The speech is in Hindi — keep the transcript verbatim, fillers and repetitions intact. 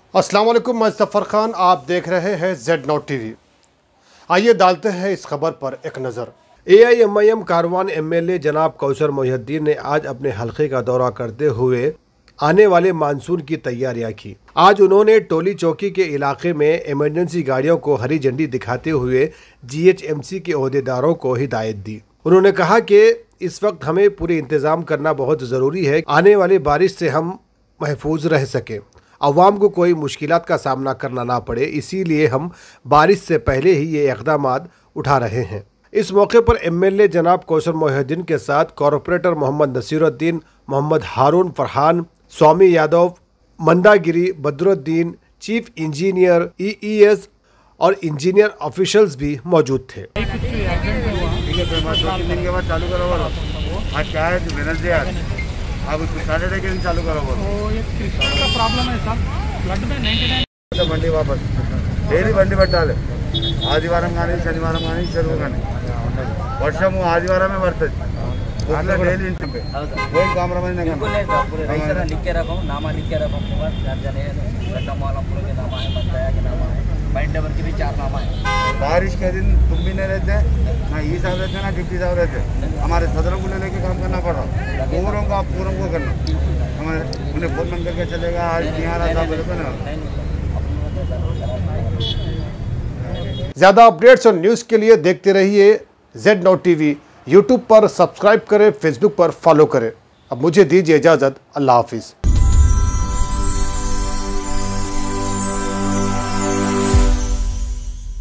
अस्सलाम वालेकुम, मैं ज़फ़र खान, आप देख रहे हैं जेड नौ टीवी। आइए डालते हैं इस खबर पर एक नज़र। A I M I M Karwan M L A जनाब कौसर मोहिउद्दीन ने आज अपने हलके का दौरा करते हुए आने वाले मानसून की तैयारियां की। आज उन्होंने टोली चौकी के इलाके में इमरजेंसी गाड़ियों को हरी झंडी दिखाते हुए जी एच एम सी के ओहदेदारों को हिदायत दी। उन्होंने कहा कि इस वक्त हमें पूरे इंतजाम करना बहुत ज़रूरी है, आने वाली बारिश से हम महफूज रह सकें, अवाम को कोई मुश्किलात का सामना करना ना पड़े, इसीलिए हम बारिश से पहले ही ये इक़दाम उठा रहे हैं। इस मौके पर एम एल ए जनाब कौसर मोहिउद्दीन के साथ corporator Mohammed Naseeruddin, Mohammed Haroon Farhan, Swami Yadav, Mandagiri Badruddin, chief engineer E E S और इंजीनियर ऑफिशियल्स भी मौजूद थे। आप उसको सैटरडे के दिन चालू करो बोलो। ये क्रिस्टल का प्रॉब्लम है सर, फ्लड में निन्यानवे బండి వాపస్ డైలీ బండి పెట్టాలి। ఆదివారం కానీ శనివారం కానీ చెరువు కానీ వర్షము ఆదివారమే పడుతుంది, డైలీ ఇంటికి कोई कॉम्प्रोमाइज नहीं करना। लिख के रखो, नामा लिख के रखो, के नामा है, बताया के नामा है, बाइंड नंबर के भी चार नामा है। बारिश के दिन तुम भी नहीं रहते, ना ई साहब रहते ना डिप्टी साहब रहते, हमारे सदरों को लेके काम करना पड़ रहा। पूरों को आप पूरों को करना, हमारे उन्हें फोन बंद करके चलेगा। आज यहाँ रहा बोले तो ना। ज़्यादा अपडेट्स और न्यूज़ के लिए देखते रहिए जेड नौ टीवी। यूट्यूब पर सब्सक्राइब करें, फेसबुक पर फॉलो करें। अब मुझे दीजिए इजाज़त। अल्लाह हाफिज़।